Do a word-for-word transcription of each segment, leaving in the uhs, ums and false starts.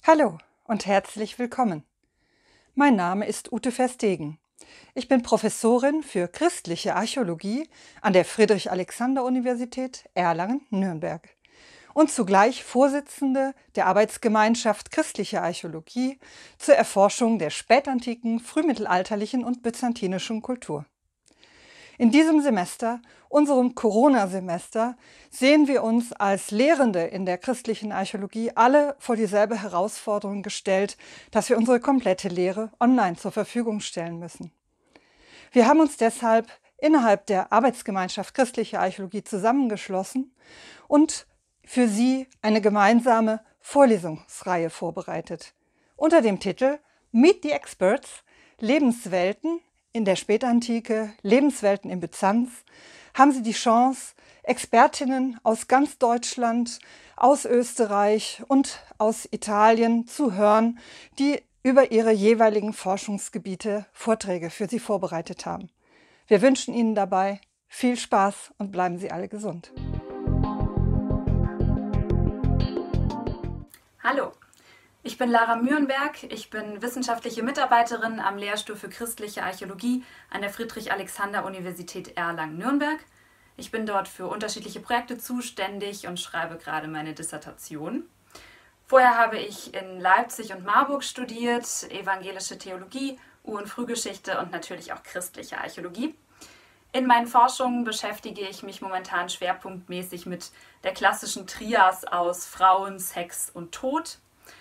Hallo und herzlich willkommen. Mein Name ist Ute Verstegen. Ich bin Professorin für christliche Archäologie an der Friedrich-Alexander-Universität Erlangen-Nürnberg und zugleich Vorsitzende der Arbeitsgemeinschaft Christliche Archäologie zur Erforschung der spätantiken, frühmittelalterlichen und byzantinischen Kultur. In diesem Semester, unserem Corona-Semester, sehen wir uns als Lehrende in der christlichen Archäologie alle vor dieselbe Herausforderung gestellt, dass wir unsere komplette Lehre online zur Verfügung stellen müssen. Wir haben uns deshalb innerhalb der Arbeitsgemeinschaft Christliche Archäologie zusammengeschlossen und für Sie eine gemeinsame Vorlesungsreihe vorbereitet. Unter dem Titel Meet the Experts – Lebenswelten in der Spätantike, Lebenswelten in Byzanz, haben Sie die Chance, Expertinnen aus ganz Deutschland, aus Österreich und aus Italien zu hören, die über ihre jeweiligen Forschungsgebiete Vorträge für Sie vorbereitet haben. Wir wünschen Ihnen dabei viel Spaß und bleiben Sie alle gesund. Hallo, ich bin Lara Mührenberg, ich bin wissenschaftliche Mitarbeiterin am Lehrstuhl für christliche Archäologie an der Friedrich-Alexander-Universität Erlangen-Nürnberg. Ich bin dort für unterschiedliche Projekte zuständig und schreibe gerade meine Dissertation. Vorher habe ich in Leipzig und Marburg studiert, evangelische Theologie, Ur- und Frühgeschichte und natürlich auch christliche Archäologie. In meinen Forschungen beschäftige ich mich momentan schwerpunktmäßig mit der klassischen Trias aus Frauen, Sex und Tod.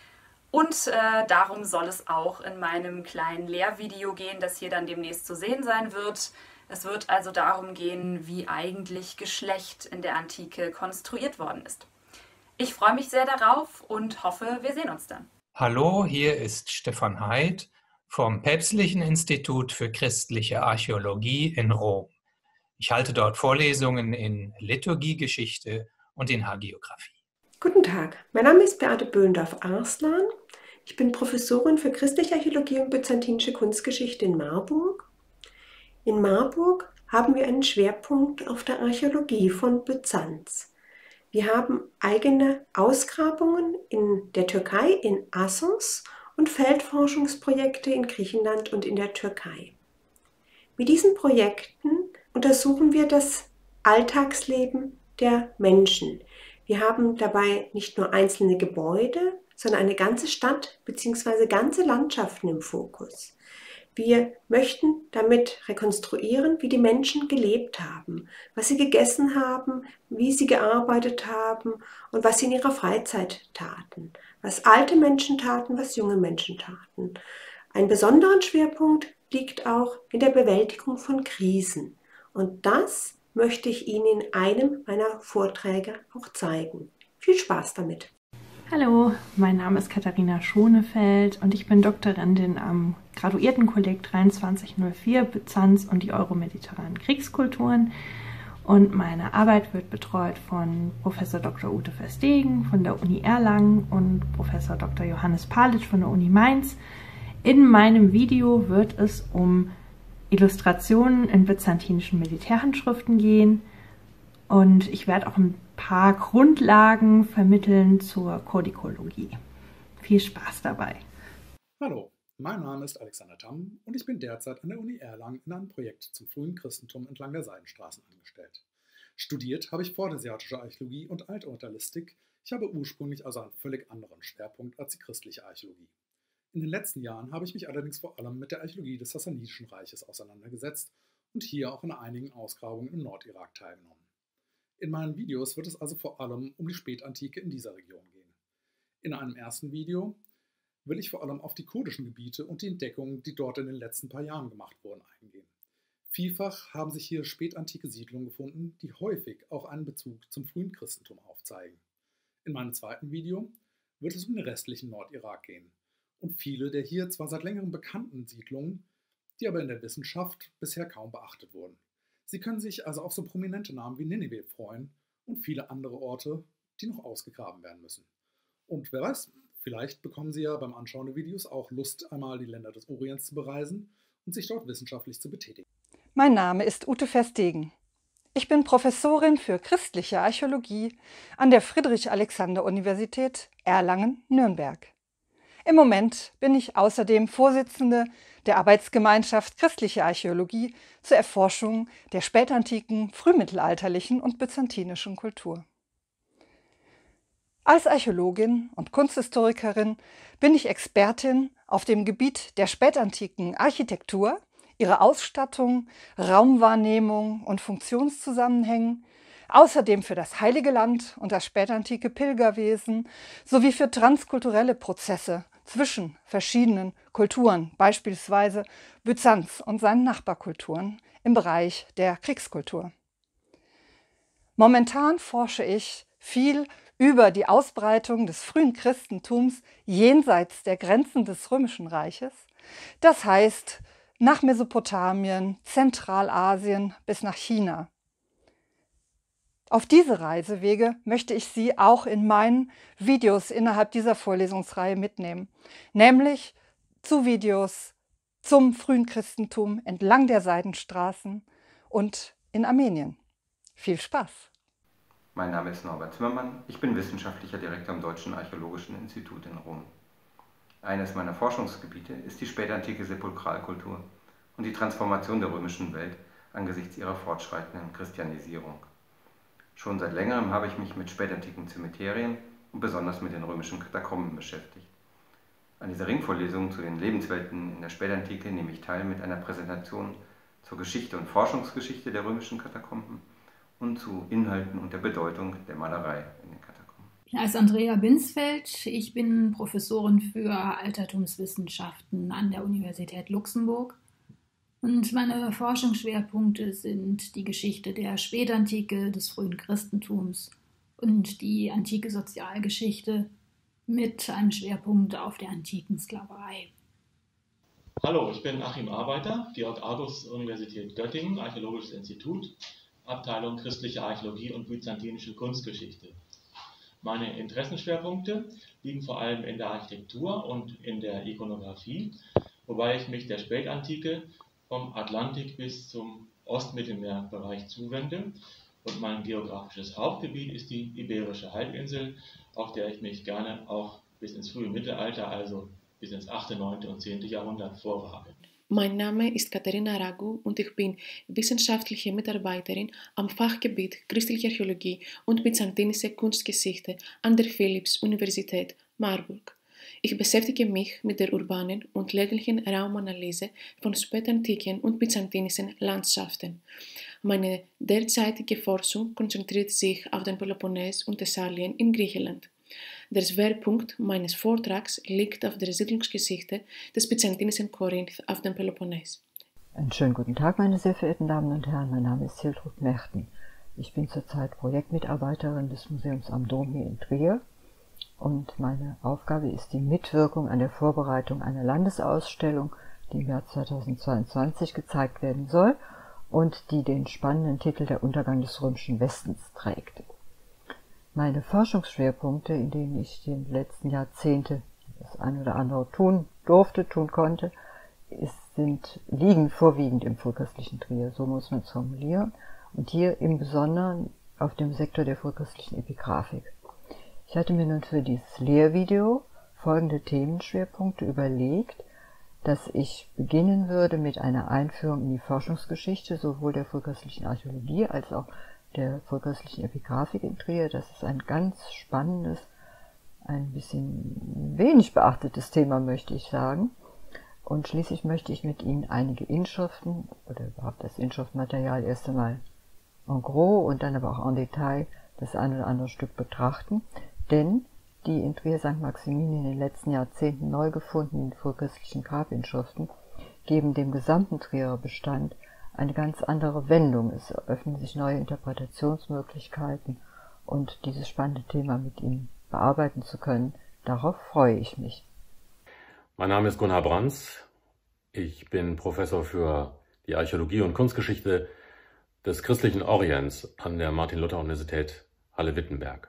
Und äh, darum soll es auch in meinem kleinen Lehrvideo gehen, das hier dann demnächst zu sehen sein wird. Es wird also darum gehen, wie eigentlich Geschlecht in der Antike konstruiert worden ist. Ich freue mich sehr darauf und hoffe, wir sehen uns dann. Hallo, hier ist Stefan Heid vom Päpstlichen Institut für christliche Archäologie in Rom. Ich halte dort Vorlesungen in Liturgiegeschichte und in Hagiografie. Guten Tag, mein Name ist Beate Böhndorf-Arslan. Ich bin Professorin für christliche Archäologie und byzantinische Kunstgeschichte in Marburg. In Marburg haben wir einen Schwerpunkt auf der Archäologie von Byzanz. Wir haben eigene Ausgrabungen in der Türkei, in Assos und Feldforschungsprojekte in Griechenland und in der Türkei. Mit diesen Projekten untersuchen wir das Alltagsleben der Menschen. Wir haben dabei nicht nur einzelne Gebäude, sondern eine ganze Stadt bzw. ganze Landschaften im Fokus. Wir möchten damit rekonstruieren, wie die Menschen gelebt haben, was sie gegessen haben, wie sie gearbeitet haben und was sie in ihrer Freizeit taten, was alte Menschen taten, was junge Menschen taten. Ein besonderer Schwerpunkt liegt auch in der Bewältigung von Krisen. Und das möchte ich Ihnen in einem meiner Vorträge auch zeigen. Viel Spaß damit! Hallo, mein Name ist Katharina Schonefeld und ich bin Doktorandin am Graduiertenkolleg dreiundzwanzig null vier Byzanz und die euromediterranen Kriegskulturen. Und meine Arbeit wird betreut von Professor Doktor Ute Verstegen von der Uni Erlangen und Professor Doktor Johannes Palitsch von der Uni Mainz. In meinem Video wird es um Illustrationen in byzantinischen Militärhandschriften gehen und ich werde auch ein paar Grundlagen vermitteln zur Kodikologie. Viel Spaß dabei! Hallo, mein Name ist Alexander Tamm und ich bin derzeit an der Uni Erlangen in einem Projekt zum frühen Christentum entlang der Seidenstraßen angestellt. Studiert habe ich vordesiatische Archäologie und Alturtalistik. Ich habe ursprünglich also einen völlig anderen Schwerpunkt als die christliche Archäologie. In den letzten Jahren habe ich mich allerdings vor allem mit der Archäologie des Sassanidischen Reiches auseinandergesetzt und hier auch an einigen Ausgrabungen im Nordirak teilgenommen. In meinen Videos wird es also vor allem um die Spätantike in dieser Region gehen. In einem ersten Video will ich vor allem auf die kurdischen Gebiete und die Entdeckungen, die dort in den letzten paar Jahren gemacht wurden, eingehen. Vielfach haben sich hier spätantike Siedlungen gefunden, die häufig auch einen Bezug zum frühen Christentum aufzeigen. In meinem zweiten Video wird es um den restlichen Nordirak gehen und viele der hier zwar seit längerem bekannten Siedlungen, die aber in der Wissenschaft bisher kaum beachtet wurden. Sie können sich also auf so prominente Namen wie Ninive freuen und viele andere Orte, die noch ausgegraben werden müssen. Und wer weiß, vielleicht bekommen Sie ja beim Anschauen der Videos auch Lust, einmal die Länder des Orients zu bereisen und sich dort wissenschaftlich zu betätigen. Mein Name ist Ute Verstegen. Ich bin Professorin für christliche Archäologie an der Friedrich-Alexander-Universität Erlangen-Nürnberg. Im Moment bin ich außerdem Vorsitzende der Arbeitsgemeinschaft Christliche Archäologie zur Erforschung der spätantiken, frühmittelalterlichen und byzantinischen Kultur. Als Archäologin und Kunsthistorikerin bin ich Expertin auf dem Gebiet der spätantiken Architektur, ihrer Ausstattung, Raumwahrnehmung und Funktionszusammenhängen, außerdem für das Heilige Land und das spätantike Pilgerwesen sowie für transkulturelle Prozesse zwischen verschiedenen Kulturen, beispielsweise Byzanz und seinen Nachbarkulturen im Bereich der Kriegskultur. Momentan forsche ich viel über die Ausbreitung des frühen Christentums jenseits der Grenzen des Römischen Reiches, das heißt nach Mesopotamien, Zentralasien bis nach China. Auf diese Reisewege möchte ich Sie auch in meinen Videos innerhalb dieser Vorlesungsreihe mitnehmen, nämlich zu Videos zum frühen Christentum entlang der Seidenstraßen und in Armenien. Viel Spaß! Mein Name ist Norbert Zimmermann, ich bin wissenschaftlicher Direktor am Deutschen Archäologischen Institut in Rom. Eines meiner Forschungsgebiete ist die spätantike Sepulkralkultur und die Transformation der römischen Welt angesichts ihrer fortschreitenden Christianisierung. Schon seit längerem habe ich mich mit spätantiken Zemeterien und besonders mit den römischen Katakomben beschäftigt. An dieser Ringvorlesung zu den Lebenswelten in der Spätantike nehme ich teil mit einer Präsentation zur Geschichte und Forschungsgeschichte der römischen Katakomben und zu Inhalten und der Bedeutung der Malerei in den Katakomben. Ich heiße Andrea Binsfeld, ich bin Professorin für Altertumswissenschaften an der Universität Luxemburg. Und meine Forschungsschwerpunkte sind die Geschichte der Spätantike, des frühen Christentums und die antike Sozialgeschichte mit einem Schwerpunkt auf der antiken Sklaverei. Hallo, ich bin Achim Arbeiter, Georg August Universität Göttingen, Archäologisches Institut, Abteilung Christliche Archäologie und byzantinische Kunstgeschichte. Meine Interessenschwerpunkte liegen vor allem in der Architektur und in der Ikonographie, wobei ich mich der Spätantike vom Atlantik bis zum Ostmittelmeerbereich zuwende. Und mein geografisches Hauptgebiet ist die Iberische Halbinsel, auf der ich mich gerne auch bis ins frühe Mittelalter, also bis ins achte, neunte und zehnte Jahrhundert vorwage. Mein Name ist Katharina Ragu und ich bin wissenschaftliche Mitarbeiterin am Fachgebiet Christliche Archäologie und byzantinische Kunstgeschichte an der Philipps-Universität Marburg. Ich beschäftige mich mit der urbanen und ländlichen Raumanalyse von spätantiken und byzantinischen Landschaften. Meine derzeitige Forschung konzentriert sich auf den Peloponnes und Thessalien in Griechenland. Der Schwerpunkt meines Vortrags liegt auf der Siedlungsgeschichte des byzantinischen Korinth auf dem Peloponnes. Einen schönen guten Tag, meine sehr verehrten Damen und Herren. Mein Name ist Hiltrud Merten. Ich bin zurzeit Projektmitarbeiterin des Museums am Dom hier in Trier. Und meine Aufgabe ist die Mitwirkung an der Vorbereitung einer Landesausstellung, die im Jahr zweitausendzweiundzwanzig gezeigt werden soll und die den spannenden Titel Der Untergang des römischen Westens trägt. Meine Forschungsschwerpunkte, in denen ich die letzten Jahrzehnte das eine oder andere tun durfte, tun konnte, ist, sind, liegen vorwiegend im frühchristlichen Trier, so muss man es formulieren, und hier im Besonderen auf dem Sektor der frühchristlichen Epigraphik. Ich hatte mir nun für dieses Lehrvideo folgende Themenschwerpunkte überlegt, dass ich beginnen würde mit einer Einführung in die Forschungsgeschichte sowohl der frühchristlichen Archäologie als auch der frühchristlichen Epigraphik in Trier. Das ist ein ganz spannendes, ein bisschen wenig beachtetes Thema, möchte ich sagen. Und schließlich möchte ich mit Ihnen einige Inschriften oder überhaupt das Inschriftmaterial erst einmal en gros und dann aber auch en Detail das ein oder andere Stück betrachten. Denn die in Trier Sankt Maximin in den letzten Jahrzehnten neu gefundenen frühchristlichen Grabinschriften geben dem gesamten Trierer Bestand eine ganz andere Wendung. Es eröffnen sich neue Interpretationsmöglichkeiten und dieses spannende Thema mit Ihnen bearbeiten zu können, darauf freue ich mich. Mein Name ist Gunnar Brands. Ich bin Professor für die Archäologie und Kunstgeschichte des christlichen Orients an der Martin-Luther-Universität Halle-Wittenberg.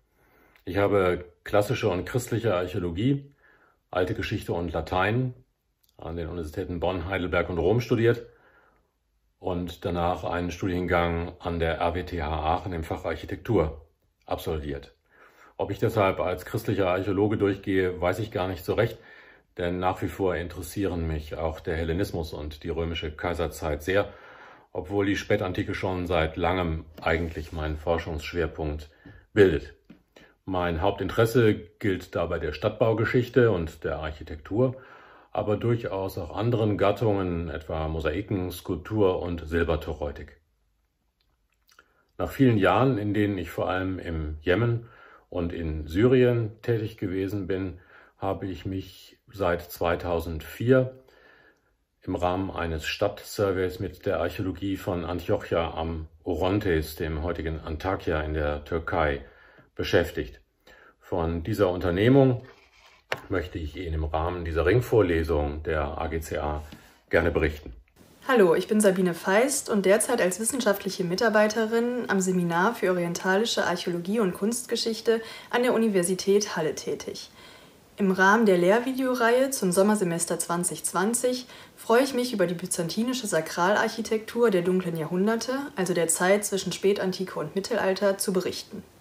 Ich habe klassische und christliche Archäologie, alte Geschichte und Latein an den Universitäten Bonn, Heidelberg und Rom studiert und danach einen Studiengang an der R W T H Aachen im Fach Architektur absolviert. Ob ich deshalb als christlicher Archäologe durchgehe, weiß ich gar nicht so recht, denn nach wie vor interessieren mich auch der Hellenismus und die römische Kaiserzeit sehr, obwohl die Spätantike schon seit langem eigentlich meinen Forschungsschwerpunkt bildet. Mein Hauptinteresse gilt dabei der Stadtbaugeschichte und der Architektur, aber durchaus auch anderen Gattungen, etwa Mosaiken, Skulptur und Silbertoreutik. Nach vielen Jahren, in denen ich vor allem im Jemen und in Syrien tätig gewesen bin, habe ich mich seit zweitausendvier im Rahmen eines Stadtsurveys mit der Archäologie von Antiochia am Orontes, dem heutigen Antakya in der Türkei, beschäftigt. Von dieser Unternehmung möchte ich Ihnen im Rahmen dieser Ringvorlesung der A G C A gerne berichten. Hallo, ich bin Sabine Feist und derzeit als wissenschaftliche Mitarbeiterin am Seminar für orientalische Archäologie und Kunstgeschichte an der Universität Halle tätig. Im Rahmen der Lehrvideoreihe zum Sommersemester zwanzig zwanzig freue ich mich über die byzantinische Sakralarchitektur der dunklen Jahrhunderte, also der Zeit zwischen Spätantike und Mittelalter, zu berichten.